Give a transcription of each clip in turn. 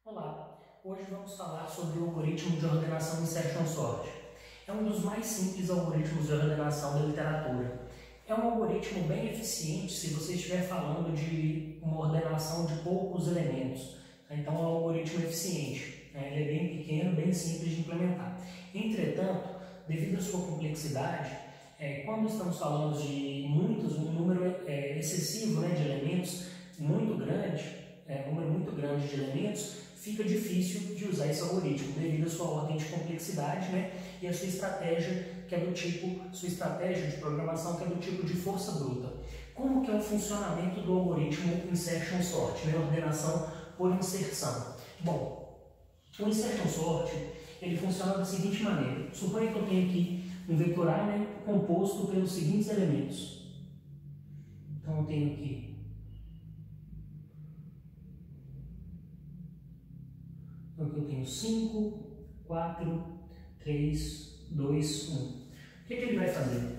Olá, hoje vamos falar sobre o algoritmo de ordenação Insertion Sort. É um dos mais simples algoritmos de ordenação da literatura. É um algoritmo bem eficiente se você estiver falando de uma ordenação de poucos elementos. Então é um algoritmo eficiente. Ele é bem pequeno, bem simples de implementar. Entretanto, devido à sua complexidade, quando estamos falando de um número excessivo de elementos, muito grande, um número muito grande de elementos, fica difícil de usar esse algoritmo devido à sua ordem de complexidade, e a sua estratégia de programação que é do tipo de força bruta. Como que é o funcionamento do algoritmo Insertion Sort, ordenação por inserção? Bom, o Insertion Sort ele funciona da seguinte maneira. Suponha que eu tenho aqui um vetor A composto pelos seguintes elementos. Então eu tenho aqui eu tenho 5, 4, 3, 2, 1. O que ele vai fazer?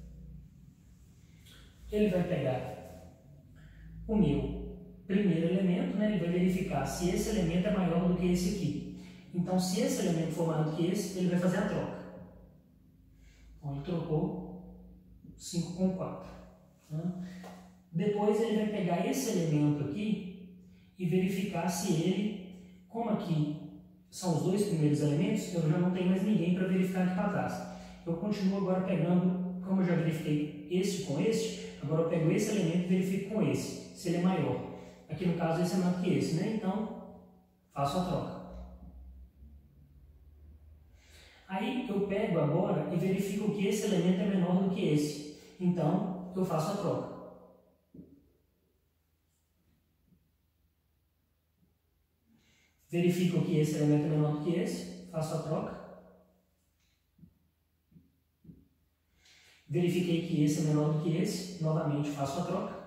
Ele vai pegar o meu primeiro elemento, ele vai verificar se esse elemento é maior do que esse aqui. Então, se esse elemento for maior do que esse, ele vai fazer a troca. Então, ele trocou 5 com 4. Depois, ele vai pegar esse elemento aqui e verificar se ele, como aqui são os dois primeiros elementos, eu já não tenho mais ninguém para verificar aqui para trás. Eu continuo agora pegando, como eu já verifiquei este com este, agora eu pego esse elemento e verifico com esse, se ele é maior. Aqui no caso esse é maior que esse, então faço a troca. Aí eu pego agora e verifico que esse elemento é menor do que esse, então eu faço a troca. Verifico que esse elemento é menor do que esse, faço a troca. Verifiquei que esse é menor do que esse, novamente faço a troca.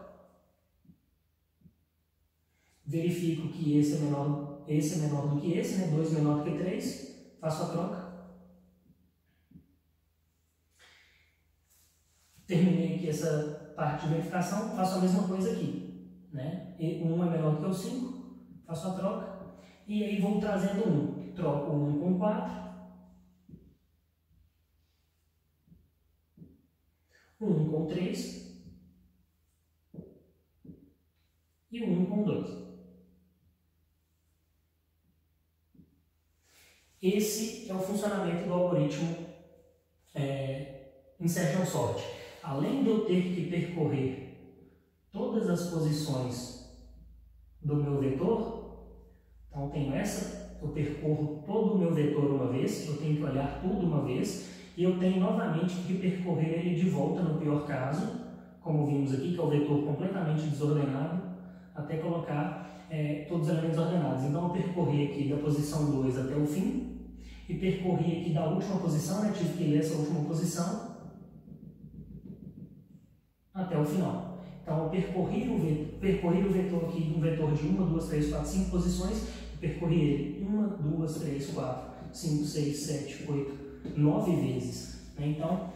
Verifico que esse é menor do que esse, 2 menor do que 3, faço a troca. Terminei aqui essa parte de verificação, faço a mesma coisa aqui. O 1 é menor do que o 5, faço a troca. E aí vou trazendo 1. Troco 1 com 4. 1 com 3. E 1 com 2. Esse é o funcionamento do algoritmo Insertion Sort. Além de eu ter que percorrer todas as posições do meu vetor, então eu tenho eu percorro todo o meu vetor uma vez, eu tenho que olhar tudo uma vez, e eu tenho novamente que percorrer ele de volta no pior caso, como vimos aqui, que é o vetor completamente desordenado, até colocar todos os elementos ordenados. Então eu percorri aqui da posição 2 até o fim, e percorri aqui da última posição, tive que ler essa última posição, até o final. Então eu percorri o vetor aqui, um vetor de 1, 2, 3, 4, 5 posições, percorri ele 1, 2, 3, 4, 5, 6, 7, 8, 9 vezes. Então,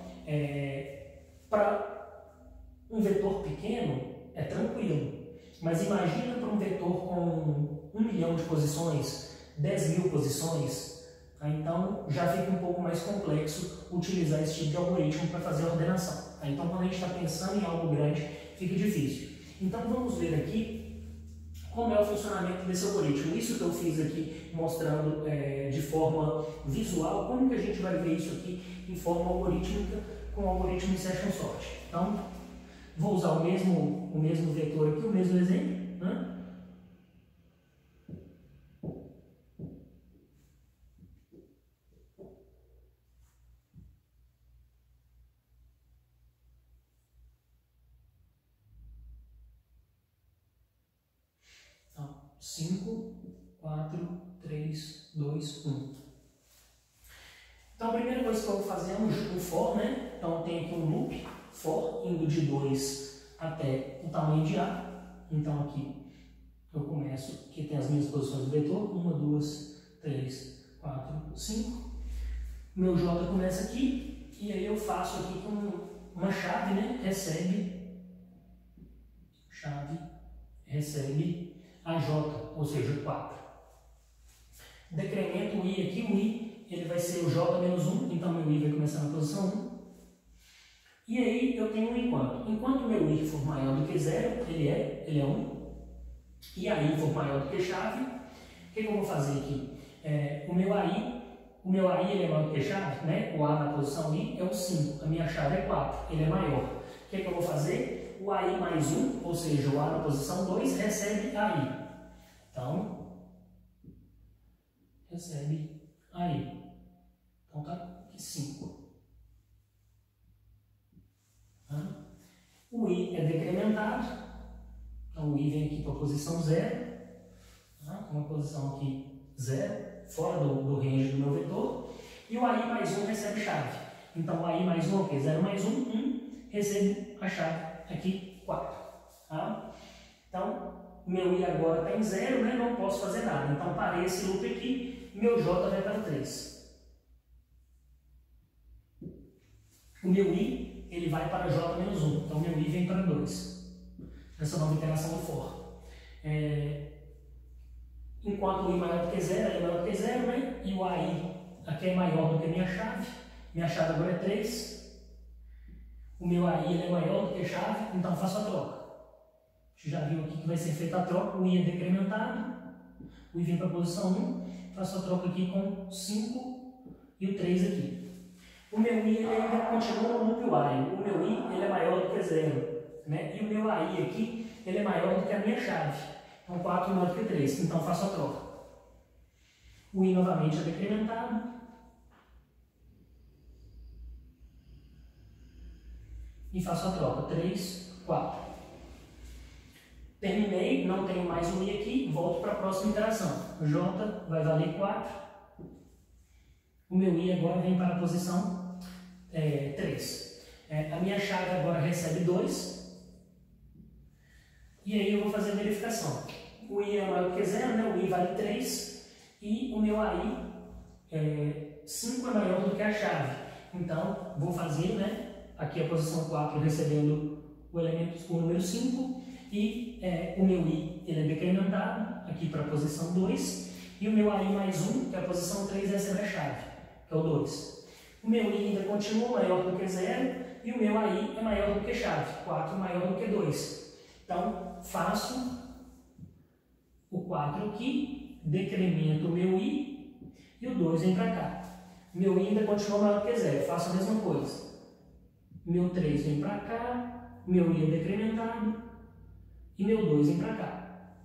para um vetor pequeno, é tranquilo. Mas imagina para um vetor com 1 milhão de posições, 10 mil posições, então já fica um pouco mais complexo utilizar esse tipo de algoritmo para fazer a ordenação. Então, quando a gente está pensando em algo grande, fica difícil. Então, vamos ver aqui como é o funcionamento desse algoritmo. Isso que eu fiz aqui, mostrando de forma visual, como que a gente vai ver isso aqui em forma algorítmica com o algoritmo Insertion Sort. Então, vou usar o mesmo vetor aqui, o mesmo exemplo. Então, 5, 4, 3, 2, 1. Então, a primeira coisa que eu vou fazer é um for, Então, eu tenho aqui um loop, for, indo de 2 até o tamanho de A. Então, aqui eu começo, aqui tem as minhas posições do vetor, 1, 2, 3, 4, 5. Meu J começa aqui, e aí eu faço aqui com uma chave, recebe a J, ou seja, 4. decremento o i aqui, o i ele vai ser o j menos 1, então meu i vai começar na posição 1. E aí eu tenho um enquanto. Enquanto o meu i for maior do que 0, ele é 1. E a i for maior do que chave, o que eu vou fazer aqui? O meu AI ele é maior do que chave, né? O A na posição I é o 5, a minha chave é 4, ele é maior. O que eu vou fazer? O AI mais 1, ou seja, o A na posição 2, recebe AI. Então, recebe AI. Então tá aqui 5. O I é decrementado, então o I vem aqui para a posição 0, uma posição aqui 0, fora do range do meu vetor, e o AI mais 1 recebe chave. Então o AI mais 1 é o quê? 0 mais 1, 1, recebe a chave aqui 4. Tá? Então, meu I agora está em 0, né? Não posso fazer nada. Então parei esse loop aqui, meu J vai para 3. O meu I ele vai para J menos 1, então meu I vem para 2, nessa nova interação do for. Enquanto o I maior do que 0, ele é maior do que 0, né? E o AI aqui é maior do que a minha chave agora é 3, o meu AI ele é maior do que a chave, então faço a troca. A gente já viu aqui que vai ser feita a troca, o I é decrementado, o I vem para a posição 1, faço a troca aqui com 5 e o 3 aqui. O meu I ele ainda continua no loop while. O meu I ele é maior do que 0, né? E o meu AI aqui ele é maior do que a minha chave. Então 4 maior do que 3. Então faço a troca. O I novamente é decrementado. E faço a troca. 3, 4. Terminei, não tenho mais o I aqui, volto para a próxima interação. O J vai valer 4. O meu I agora vem para a posição 3. A minha chave agora recebe 2. E aí eu vou fazer a verificação. O I é maior do que 0, né? O I vale 3. E o meu AI 5 é maior do que a chave. Então, vou fazer, né? Aqui a posição 4 recebendo o número 5. E o meu I ele é decrementado aqui para a posição 2. E o meu AI mais 1, que é a posição 3, recebe a chave, que é o 2. O meu I ainda continua maior do que 0 e o meu AI é maior do que chave, 4 maior do que 2. Então, faço o 4 aqui, decremento o meu I e o 2 vem para cá. Meu I ainda continua maior do que 0, faço a mesma coisa. Meu 3 vem para cá, meu I é decrementado e meu 2 vem para cá.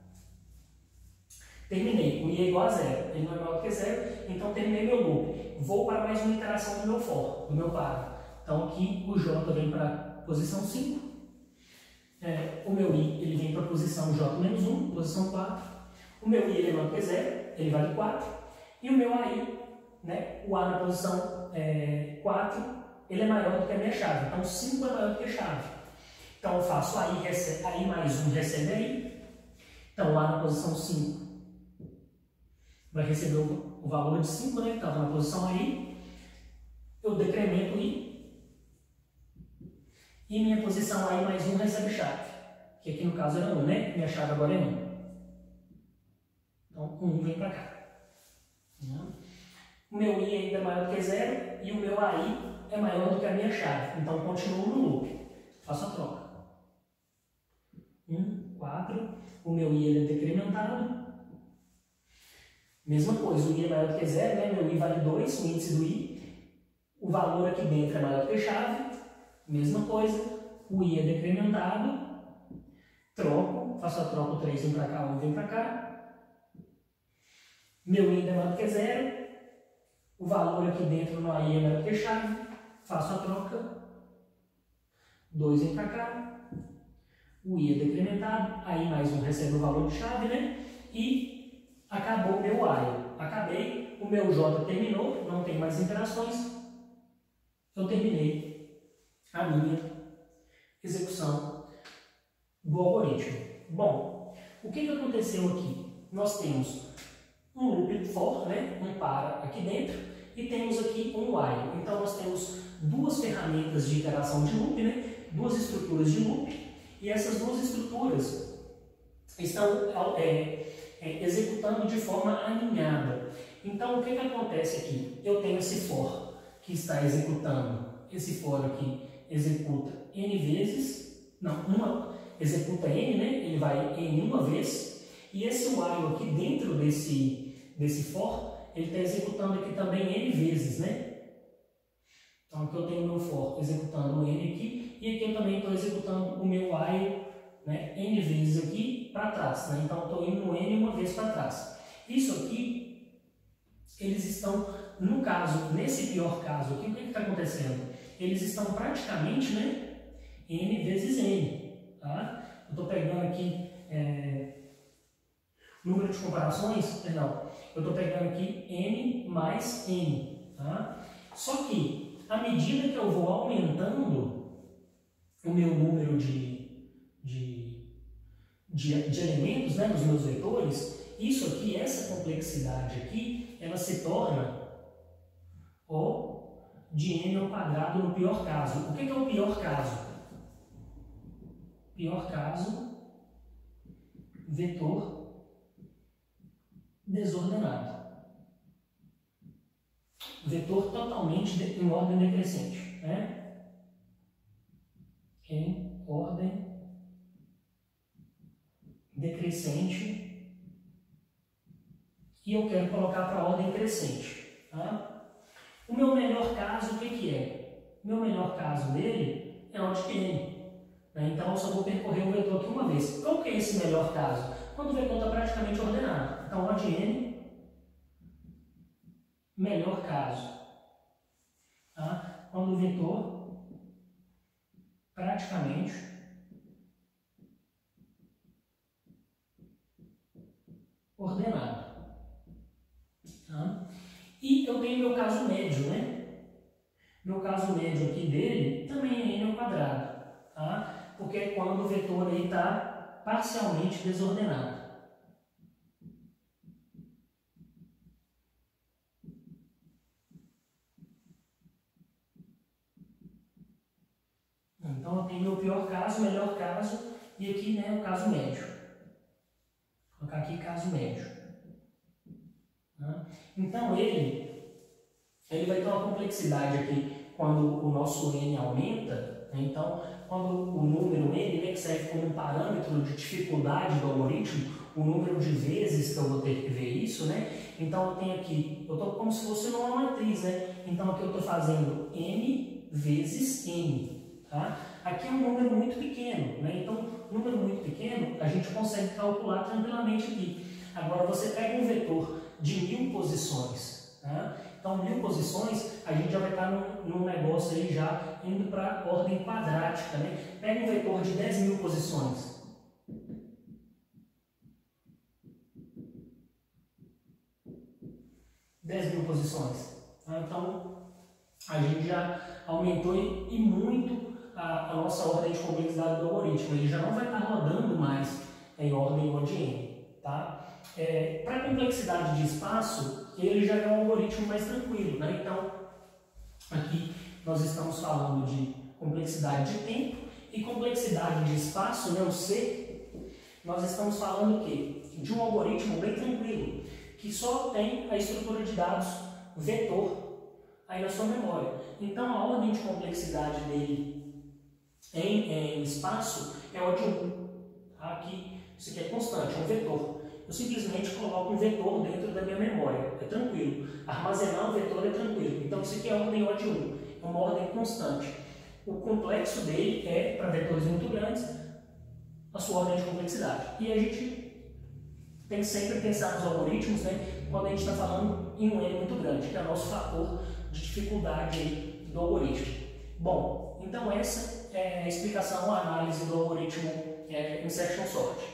Terminei, o I é igual a 0, ele não é maior do que 0, então terminei meu loop. Vou para mais uma interação do meu for, do meu par. Então aqui o J vem para a posição 5, o meu I ele vem para a posição J menos 1, posição 4, o meu I ele é maior do que 0, ele vale 4, e o meu AI, né, o A na posição 4, ele é maior do que a minha chave, então 5 é maior do que a chave. Então eu faço AI mais 1 recebe AI, então o A na posição 5 vai receber o valor de 5, né, que estava na posição aí. Eu decremento I. E minha posição AI mais 1 recebe chave. Que aqui no caso era 1, né? Minha chave agora é 1. Então, 1 vem para cá. O meu I ainda é maior do que 0 e o meu AI é maior do que a minha chave. Então, continuo no loop. Faço a troca. 1, 4. O meu I ele é decrementado. Mesma coisa, o I é maior do que 0, né? Meu I vale 2, o índice do I. O valor aqui dentro é maior do que a chave. Mesma coisa, o I é decrementado. Troco, faço a troca, o 3 vem para cá, o 1 vem para cá. Meu I é maior do que 0. O valor aqui dentro no AI é maior do que a chave. Faço a troca. 2 vem para cá. O I é decrementado. AI mais 1 recebe o valor de chave, né? E acabou o meu while. Acabei, o meu J terminou, não tem mais interações. Eu terminei a minha execução do algoritmo. Bom, o que aconteceu aqui? Nós temos um loop for, né, um para aqui dentro, e temos aqui um while. Então nós temos duas ferramentas de interação de loop, né, duas estruturas de loop, e essas duas estruturas estão executando de forma alinhada. Então, o que acontece aqui? Eu tenho esse for que está executando, esse for aqui executa n vezes, executa n, né? Ele vai n uma vez, e esse while aqui dentro desse for, ele está executando aqui também n vezes, né? Então, aqui eu tenho o meu for executando o n aqui, e aqui eu também estou executando o meu while, né, n vezes aqui para trás, né? Então, eu estou indo no n uma vez para trás. Isso aqui, eles estão, no caso, nesse pior caso aqui, o que está acontecendo? Eles estão praticamente, né, n vezes n, tá? Eu estou pegando aqui número de comparações, perdão, eu estou pegando aqui n mais n, tá? Só que, à medida que eu vou aumentando o meu número de elementos, né, dos meus vetores, isso aqui, essa complexidade aqui, ela se torna O de n ao quadrado no pior caso. O que é o pior caso? Pior caso, vetor desordenado. Vetor totalmente em ordem decrescente, né? Em ordem decrescente, e eu quero colocar para a ordem crescente, tá? O meu melhor caso, o que é? O meu melhor caso dele é O de n, né? Então eu só vou percorrer o vetor aqui uma vez. Qual que é esse melhor caso? Quando o vetor está praticamente ordenado. Então O de n, melhor caso, tá? Quando o vetor praticamente ordenado, tá? E eu tenho meu caso médio, né? Meu caso médio aqui dele também é n ao quadrado, tá? Porque é quando o vetor aí está parcialmente desordenado. Então eu tenho meu pior caso, melhor caso, e aqui, né, o caso médio. Vou colocar aqui caso médio. Tá? Então ele vai ter uma complexidade aqui quando o nosso n aumenta, né? Então quando o número n, né, que serve como um parâmetro de dificuldade do algoritmo, o número de vezes que eu vou ter que ver isso, né? Então eu tenho aqui, eu estou como se fosse numa matriz, né? Então aqui eu estou fazendo n vezes n. Tá? Aqui é um número muito pequeno, né? Então, número muito pequeno, a gente consegue calcular tranquilamente aqui. Agora, você pega um vetor de 1000 posições, tá? Então, 1000 posições, a gente já vai estar num negócio aí já indo para a ordem quadrática, né? Pega um vetor de 10.000 posições. Tá? Então, a gente já aumentou e muito a nossa ordem de complexidade do algoritmo. Ele já não vai estar rodando mais em ordem O de n, tá? Para complexidade de espaço, ele já é um algoritmo mais tranquilo, né? Então, aqui nós estamos falando de complexidade de tempo e complexidade de espaço, né, o C, nós estamos falando o quê? De um algoritmo bem tranquilo, que só tem a estrutura de dados vetor aí na sua memória. Então, a ordem de complexidade dele em espaço é O de 1. Aqui, isso aqui é constante, é um vetor. Eu simplesmente coloco um vetor dentro da minha memória, é tranquilo. Armazenar um vetor é tranquilo. Então, isso aqui é a ordem O de 1, é uma ordem constante. O complexo dele é, para vetores muito grandes, a sua ordem de complexidade. E a gente tem que sempre pensar nos algoritmos, né, quando a gente está falando em um N muito grande, que é o nosso fator de dificuldade aí do algoritmo. Bom, então essa é a explicação, a análise do algoritmo insertion sort.